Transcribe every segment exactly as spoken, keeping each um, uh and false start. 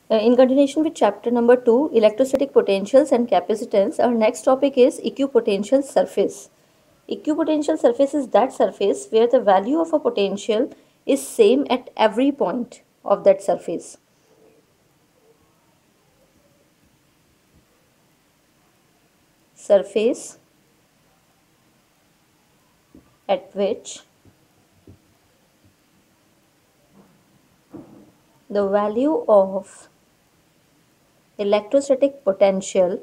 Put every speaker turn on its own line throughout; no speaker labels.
Uh, in continuation with chapter number two, electrostatic potentials and capacitance, our next topic is equipotential surface. Equipotential surface is that surface where the value of a potential is same at every point of that surface. Surface at which the value of electrostatic potential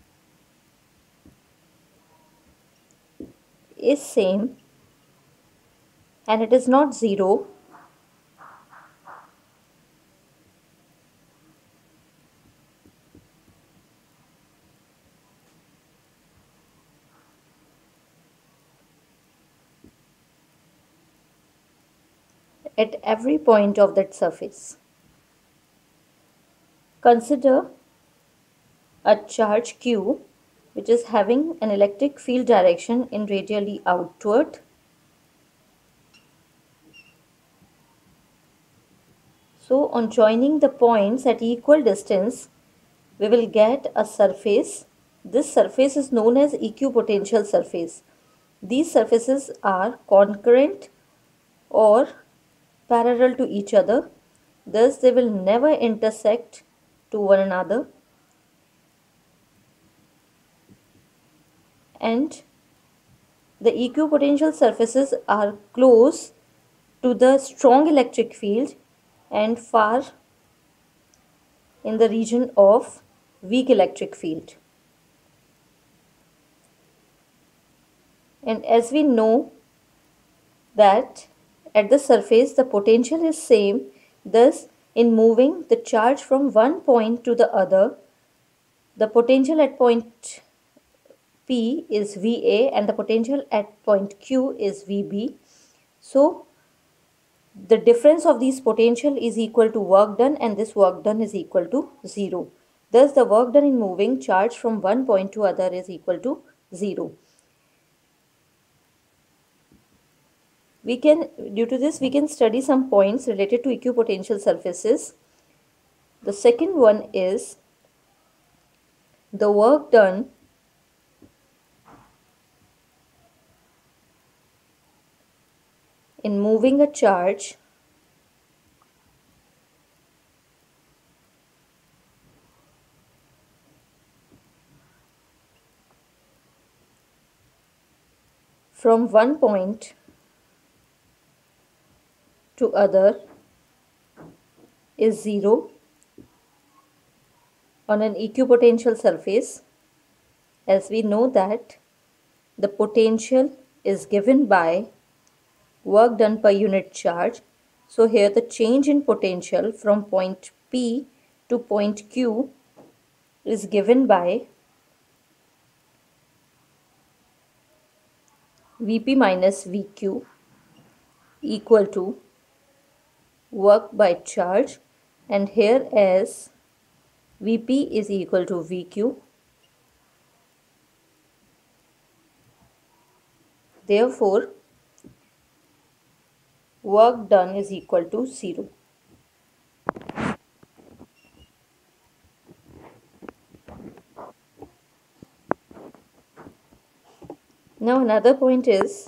is same and it is not zero at every point of that surface. Consider a charge q which is having an electric field direction in radially outward. So on joining the points at equal distance, we will get a surface. This surface is known as equipotential surface. These surfaces are concurrent or parallel to each other. Thus, they will never intersect to one another. And the equipotential surfaces are close to the strong electric field and far in the region of weak electric field. And as we know that at the surface the potential is same, thus in moving the charge from one point to the other, the potential at point P is V A and the potential at point Q is V B. So the difference of these potential is equal to work done and this work done is equal to zero. Thus the work done in moving charge from one point to other is equal to zero. We can, due to this, we can study some points related to equipotential surfaces. The second one is the work done in moving a charge from one point to other is zero on an equipotential surface, as we know that the potential is given by work done per unit charge. So here the change in potential from point P to point Q is given by Vp minus Vq equal to work by charge, and here as Vp is equal to Vq. Therefore, work done is equal to zero. Now another point is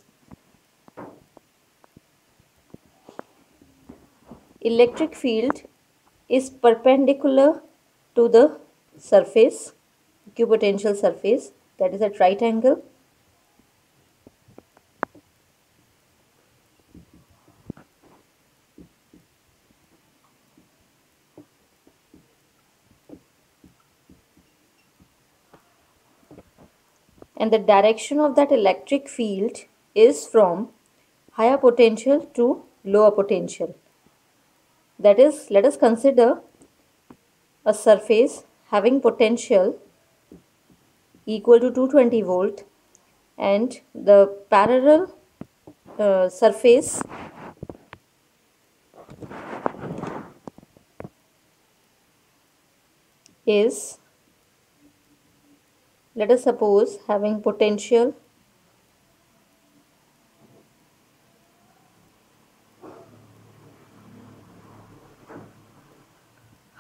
electric field is perpendicular to the surface, equipotential surface, that is at right angle. And the direction of that electric field is from higher potential to lower potential. That is, let us consider a surface having potential equal to two hundred twenty volt and the parallel uh, surface is, let us suppose, having potential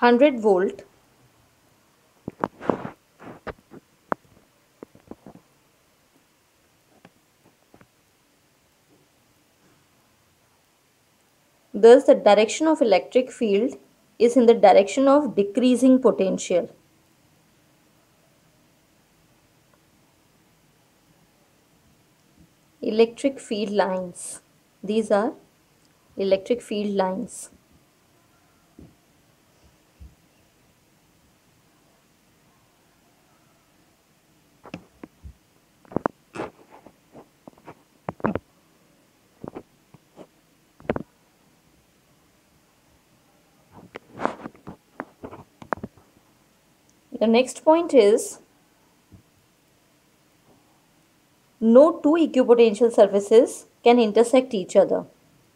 hundred volt, thus the direction of electric field is in the direction of decreasing potential. Electric field lines. These are electric field lines. The next point is no two equipotential surfaces can intersect each other.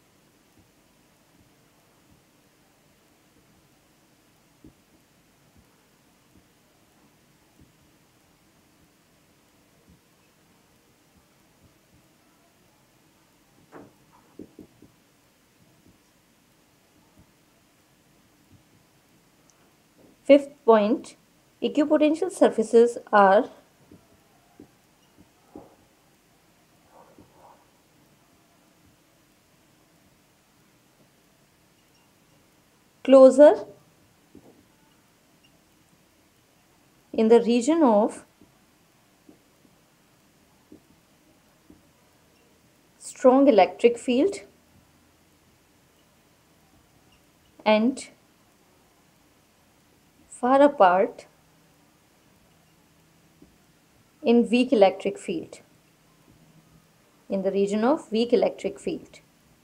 Fifth point, equipotential surfaces are closer in the region of strong electric field and far apart in weak electric field, in the region of weak electric field.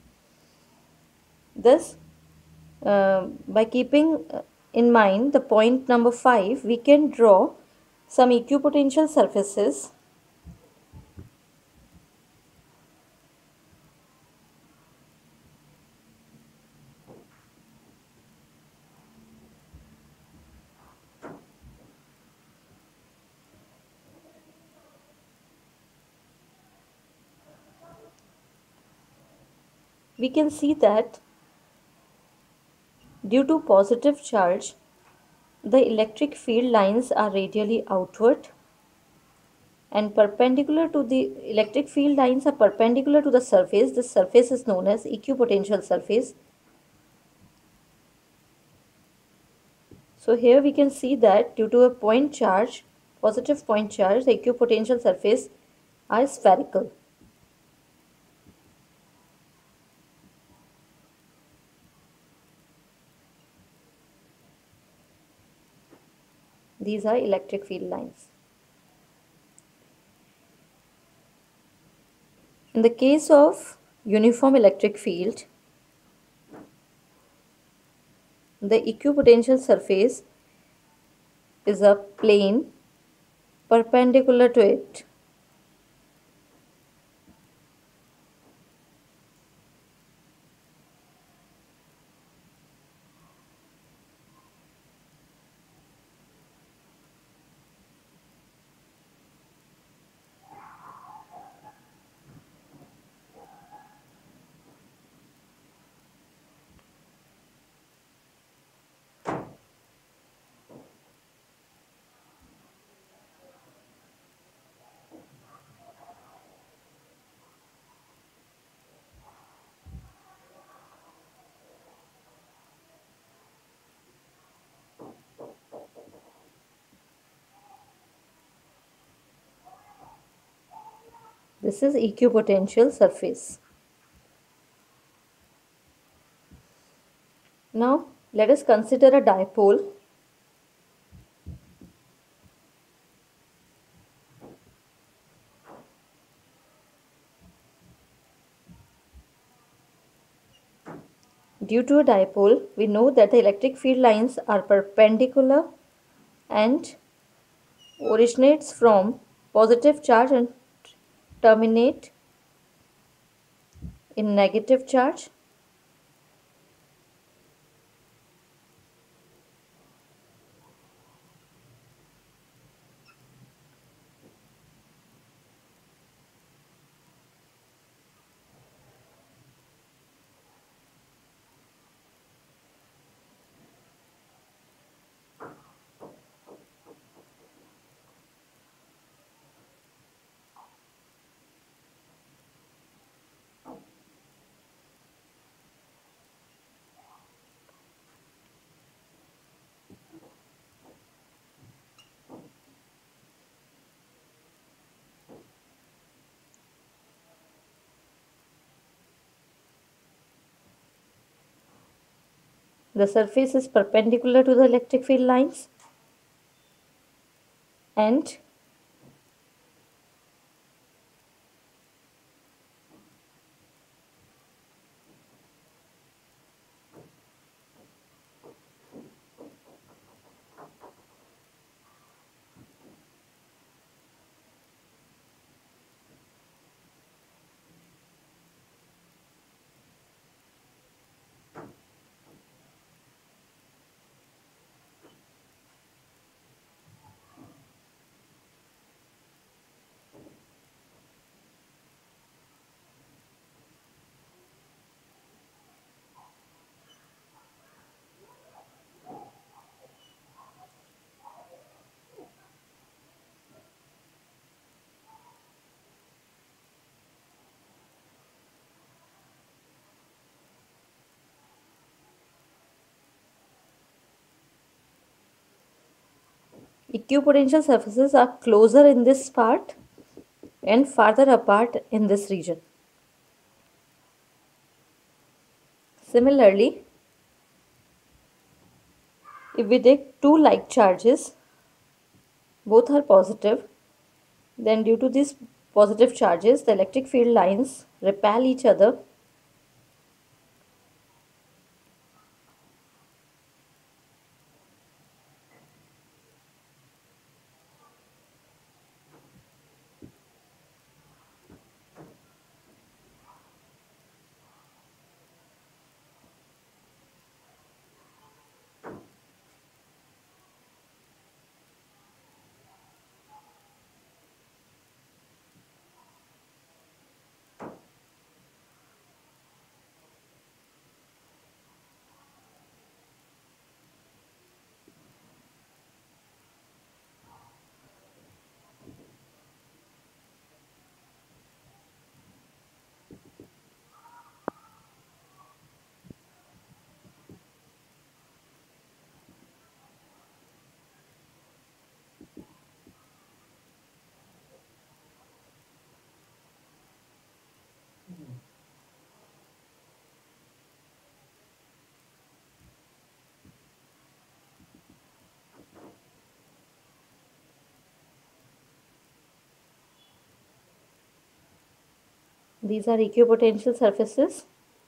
Thus, uh, by keeping uh, in mind the point number five, we can draw some equipotential surfaces we can see that due to positive charge, the electric field lines are radially outward and perpendicular to the electric field lines are perpendicular to the surface. This surface is known as equipotential surface. So here we can see that due to a point charge, positive point charge, the equipotential surface are spherical. These are electric field lines. In the case of uniform electric field, the equipotential surface is a plane perpendicular to it. This is equipotential surface. Now let us consider a dipole. Due to a dipole, we know that the electric field lines are perpendicular and originates from positive charge and terminate in negative charge. The surface is perpendicular to the electric field lines, and equipotential surfaces are closer in this part and farther apart in this region. Similarly, if we take two like charges, both are positive, then due to these positive charges, the electric field lines repel each other These are equipotential surfaces.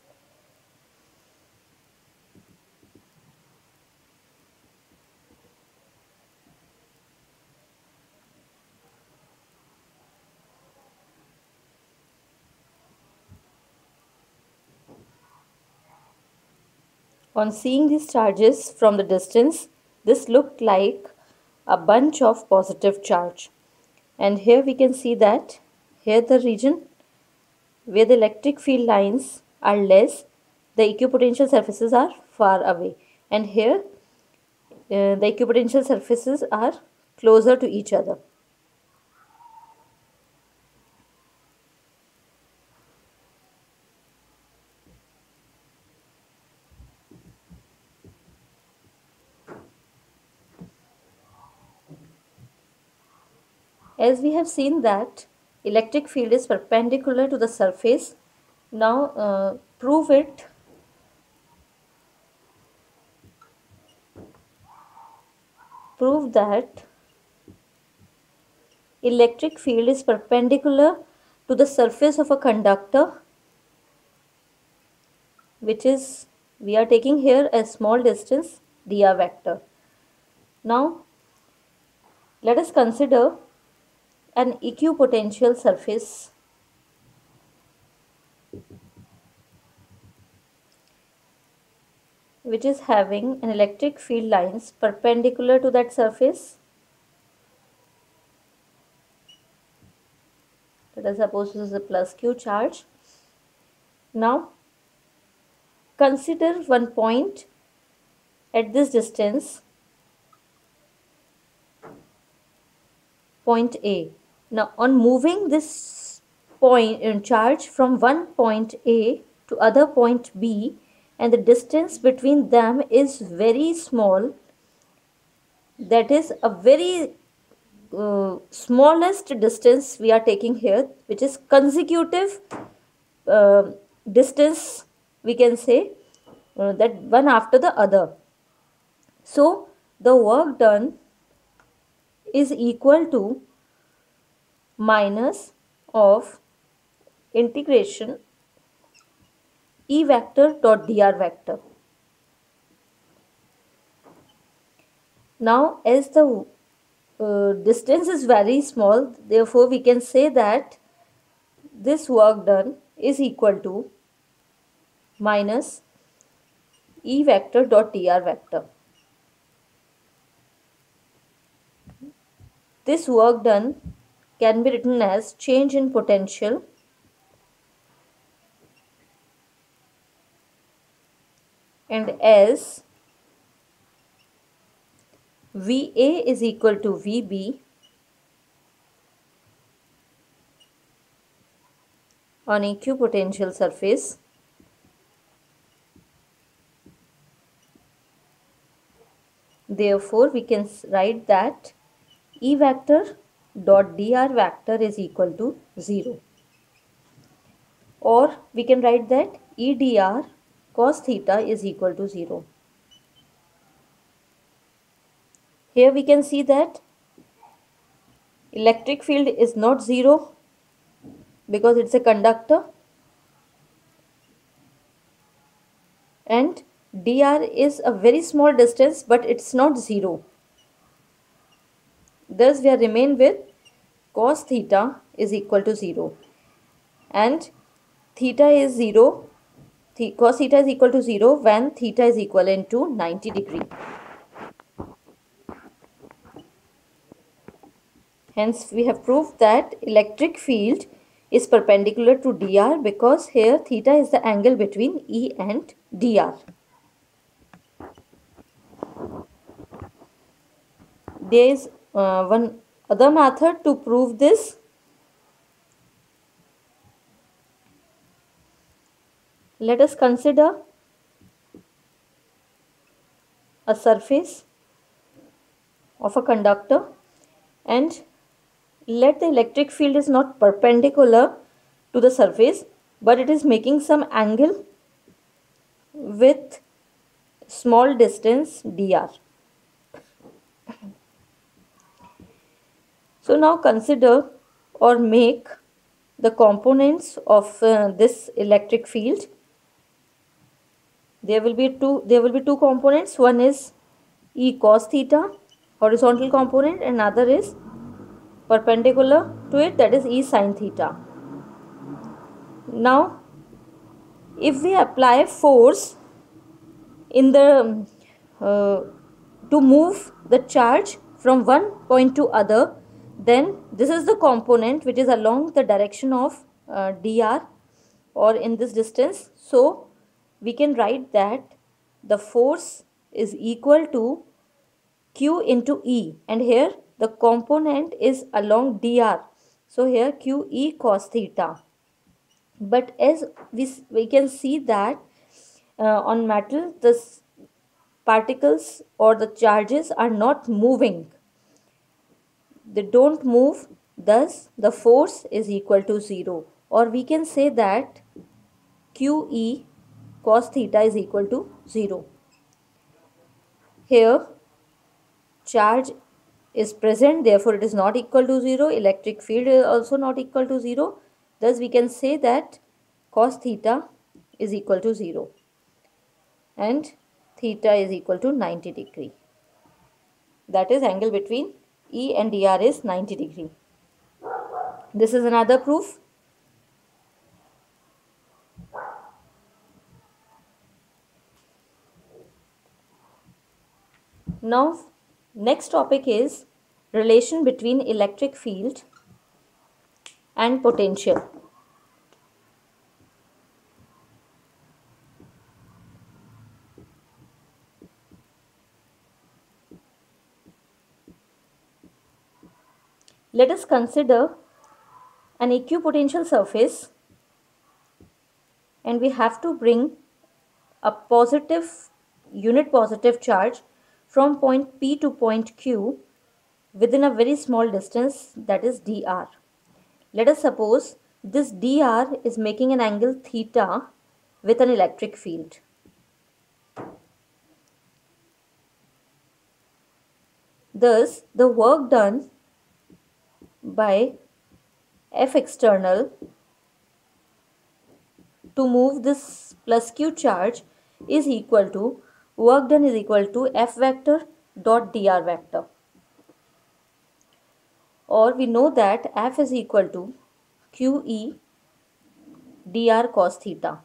On seeing these charges from the distance, this looked like a bunch of positive charge. And here we can see that here the region where the electric field lines are less, the equipotential surfaces are far away. And here uh, the equipotential surfaces are closer to each other. As we have seen that electric field is perpendicular to the surface, now uh, prove it. Prove that electric field is perpendicular to the surface of a conductor, which is, we are taking here a small distance dr vector. Now let us consider an equipotential surface which is having an electric field lines perpendicular to that surface. Let us suppose this is a plus q charge. Now consider one point at this distance, point A. Now on moving this point in charge from one point A to other point B, and the distance between them is very small, that is a very uh, smallest distance we are taking here, which is consecutive uh, distance, we can say. uh, that one after the other. So the work done is equal to minus of integration E vector dot dr vector. Now as the uh, distance is very small, therefore we can say that this work done is equal to minus E vector dot dr vector. This work done can be written as change in potential and as V A is equal to V B on equipotential surface Therefore, we can write that E vector dot dr vector is equal to zero. Or we can write that E dr cos theta is equal to zero. Here we can see that electric field is not zero because it's a conductor, and dr is a very small distance but it's not zero. Thus we remain with cos theta is equal to zero, and theta is zero, th cos theta is equal to zero when theta is equivalent to ninety degree. Hence we have proved that electric field is perpendicular to dr because here theta is the angle between E and dr. There is uh, one other method to prove this. Let us consider a surface of a conductor, and let the electric field is not perpendicular to the surface but it is making some angle with small distance dr. So now consider or make the components of uh, this electric field. There will be two there will be two components. One is E cos theta, horizontal component, and another is perpendicular to it, that is E sin theta. Now if we apply force in the uh, to move the charge from one point to other, then this is the component which is along the direction of uh, dr or in this distance. So we can write that the force is equal to Q into E, and here the component is along dr, so here Q E cos theta. But as we, we can see that uh, on metal the particles or the charges are not moving, they don't move, thus the force is equal to zero, or we can say that Q E cos theta is equal to zero. Here charge is present, therefore it is not equal to zero. Electric field is also not equal to zero. Thus we can say that cos theta is equal to zero and theta is equal to ninety degree. That is, angle between E and dr is ninety degree. This is another proof. Now next topic is relation between electric field and potential. Let us consider an equipotential surface, and we have to bring a positive unit positive charge from point P to point Q within a very small distance, that is dr. Let us suppose this dr is making an angle theta with an electric field. Thus, the work done by F external to move this plus q charge is equal to, work done is equal to F vector dot dr vector. Or we know that F is equal to qe dr cos theta.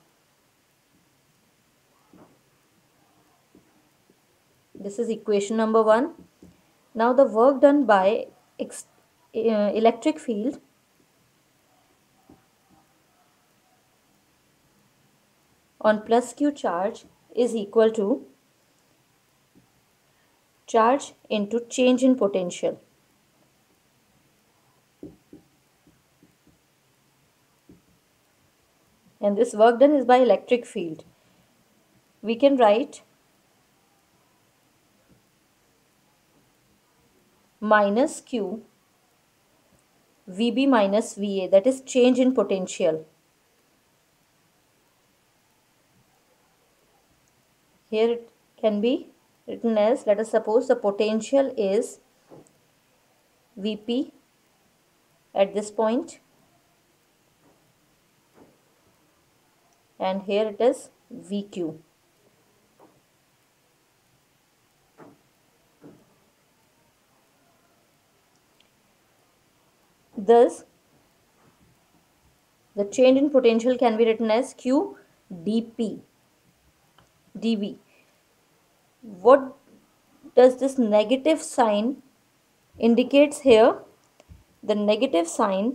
This is equation number one. Now the work done by ex uh, electric field on plus q charge is equal to charge into change in potential. And this work done is by electric field. We can write minus q Vb minus Va, that is change in potential. Here it can be written as, let us suppose the potential is Vp at this point, and here it is Vq. Thus, the change in potential can be written as Q dP dV. What does this negative sign indicates here? The negative sign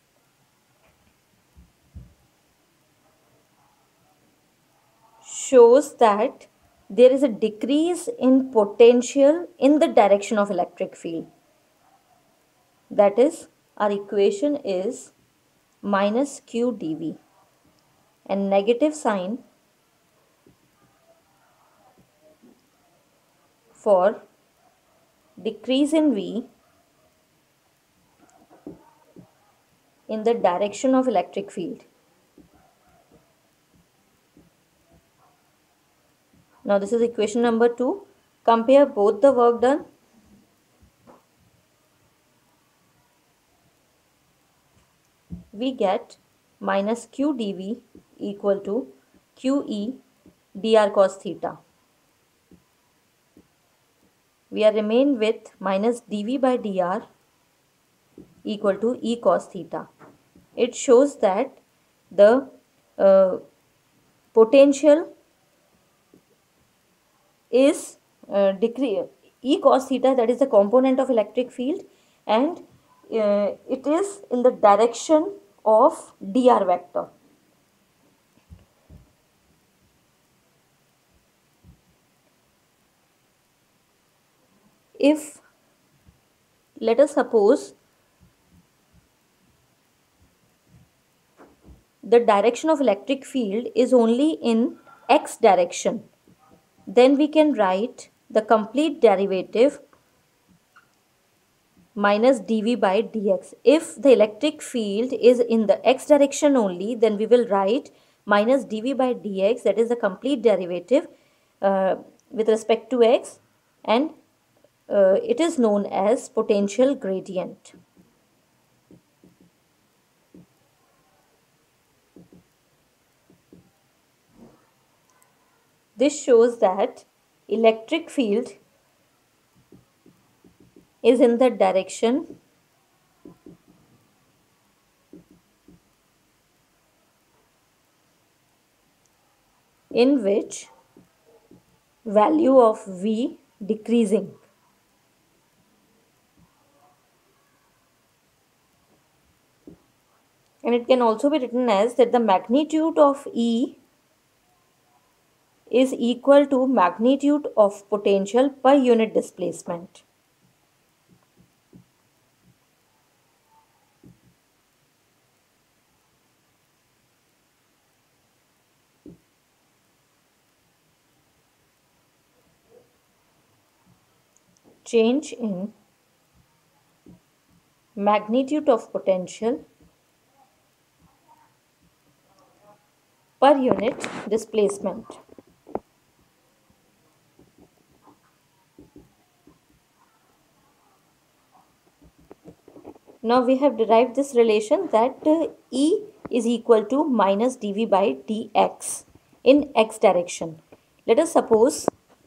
shows that there is a decrease in potential in the direction of electric field. That is, our equation is minus q dV, and negative sign for decrease in V in the direction of electric field. Now this is equation number two. Compare both the work done. We get minus q dV equal to qe dr cos theta. We are remain with minus dV by dr equal to e cos theta. It shows that the uh, potential is uh, decrease e cos theta, that is the component of electric field, and uh, it is in the direction of dr vector. If, let us suppose, the direction of electric field is only in x direction, then we can write the complete derivative minus dV by dx. If the electric field is in the x direction only, then we will write minus dV by dx, that is the complete derivative uh, with respect to x, and uh, it is known as potential gradient. This shows that electric field is in the direction in which value of V decreasing. And it can also be written as that the magnitude of E is equal to magnitude of potential per unit displacement. Change in magnitude of potential per unit displacement. Now we have derived this relation that uh, E is equal to minus dv by dx in x direction. Let us suppose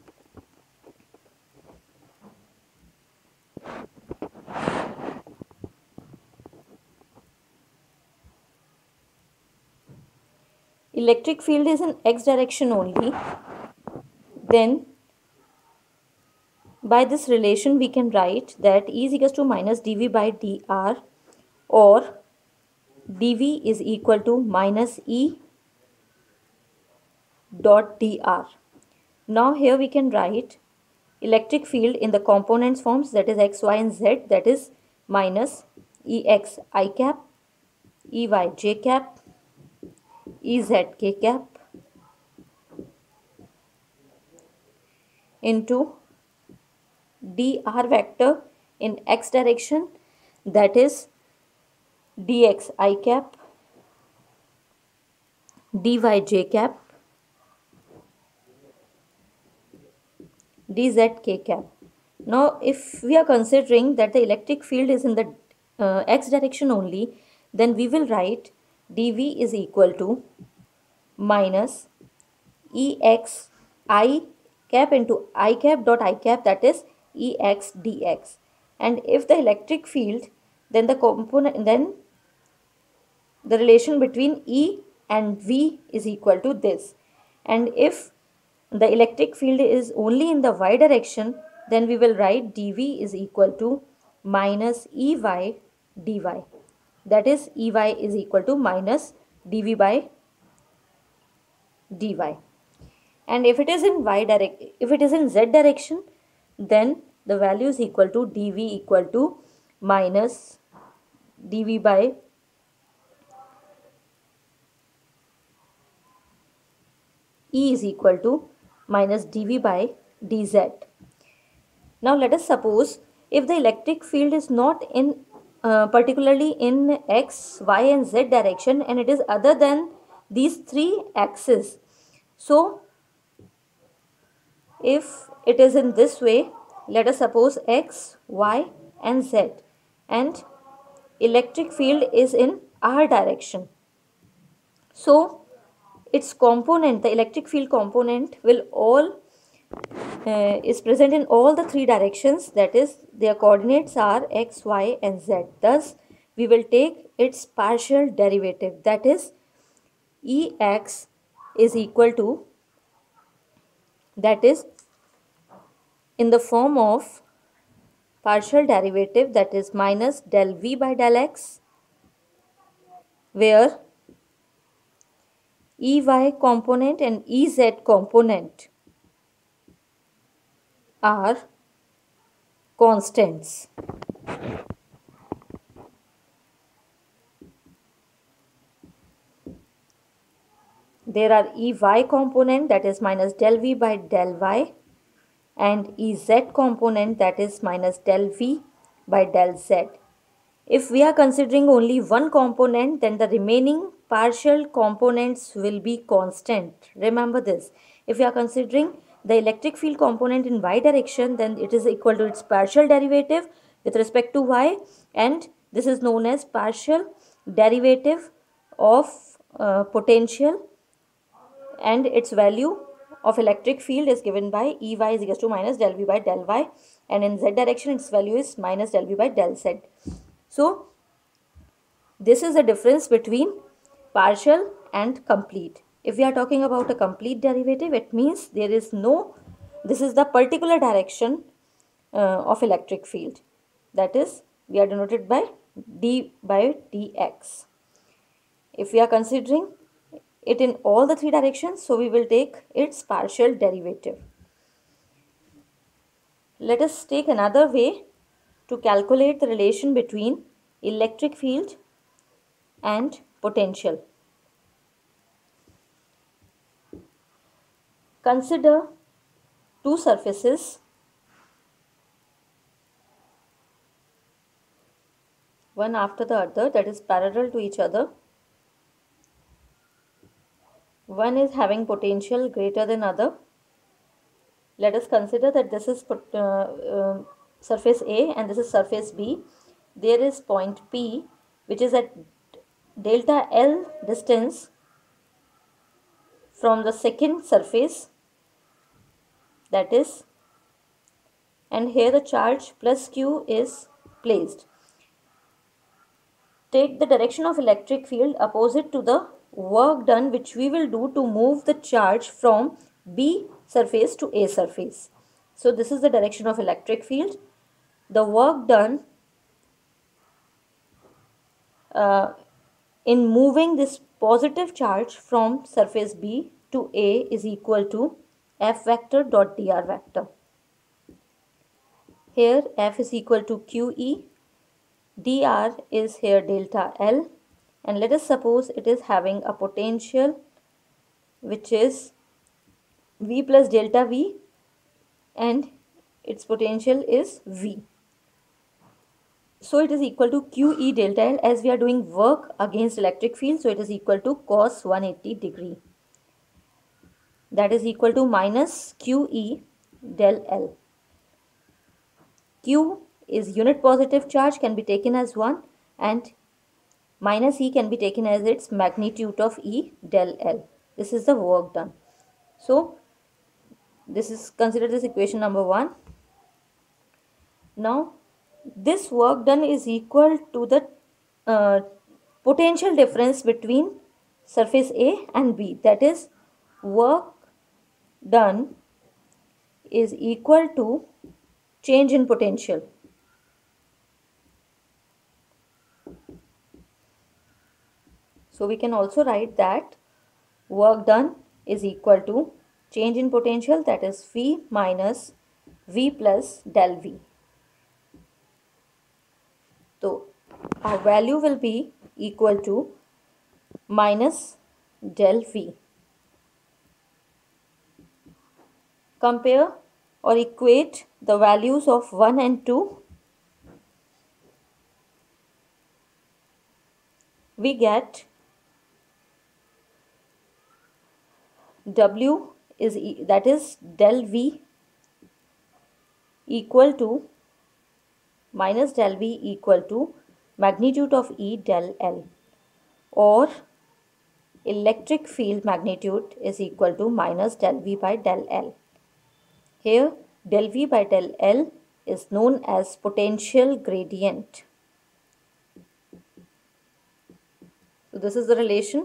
electric field is in x direction only, then by this relation we can write that E is equal to minus dv by dr, or dv is equal to minus E dot dr. Now here we can write electric field in the components forms, that is x, y and z, that is minus Ex I cap, Ey j cap, Ez k cap into dr vector in x direction, that is dx I cap, dy j cap, dz k cap. Now if we are considering that the electric field is in the uh, x direction only, then we will write dv is equal to minus Ex I cap into I cap dot I cap, that is Ex dx. And if the electric field, then the component, then the relation between E and V is equal to this. And if the electric field is only in the y direction, then we will write dv is equal to minus Ey dy. That is Ey is equal to minus dv by dy. And if it is in y direct, if it is in z direction, then the value is equal to dv equal to minus dv by E is equal to minus dv by dz. Now let us suppose if the electric field is not in uh, particularly in x, y and z direction, and it is other than these three axes. So if it is in this way, let us suppose x, y and z, and electric field is in r direction. So its component, the electric field component, will all uh, is present in all the three directions, that is their coordinates are x, y and z. Thus we will take its partial derivative, that is Ex is equal to, that is in the form of partial derivative, that is minus del v by del x, where Ey component and Ez component are constants. There are Ey component, that is minus del v by del y, and Ez component, that is minus del v by del z. If we are considering only one component, then the remaining partial components will be constant. Remember this. If we are considering the electric field component in y direction, then it is equal to its partial derivative with respect to y, and this is known as partial derivative of uh, potential, and its value of electric field is given by Ey is equal to minus del v by del y, and in z direction its value is minus del v by del z. So this is the difference between partial and complete. If we are talking about a complete derivative, it means there is no, this is the particular direction uh, of electric field, that is we are denoted by d by dx. If we are considering it in all the three directions, so we will take its partial derivative. Let us take another way to calculate the relation between electric field and potential. Consider two surfaces, one after the other, that is parallel to each other. One is having potential greater than other. Let us consider that this is uh, uh, surface A and this is surface B. there is point P which is at delta L distance from the second surface, that is, and here the charge plus Q is placed. Take the direction of electric field opposite to the work done which we will do to move the charge from B surface to A surface. So this is the direction of electric field. The work done uh, in moving this positive charge from surface B to A is equal to F vector dot dr vector. Here F is equal to Q E, dr is here delta L, and let us suppose it is having a potential which is V plus delta V and its potential is V. So it is equal to Q E delta L, as we are doing work against electric field, so it is equal to cos one hundred eighty degree. That is equal to minus Q E del L. Q is unit positive charge, can be taken as one, and minus E can be taken as its magnitude of E del L. This is the work done. So this is considered this equation number one. Now this work done is equal to the uh, potential difference between surface A and B, that is, work done is equal to change in potential. So we can also write that work done is equal to change in potential, that is V minus V plus del V. So our value will be equal to minus del V. Compare or equate the values of one and two. We get W is e that is del V equal to minus del V equal to magnitude of E del L, or electric field magnitude is equal to minus del V by del L. Here del V by del L is known as potential gradient. So this is the relation.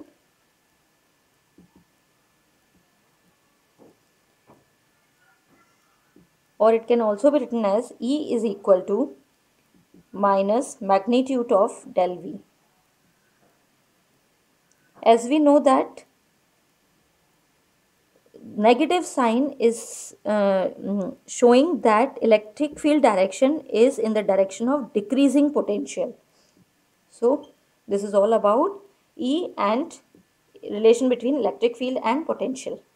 Or it can also be written as E is equal to minus magnitude of del V. As we know that negative sign is uh, showing that electric field direction is in the direction of decreasing potential. So this is all about E and relation between electric field and potential.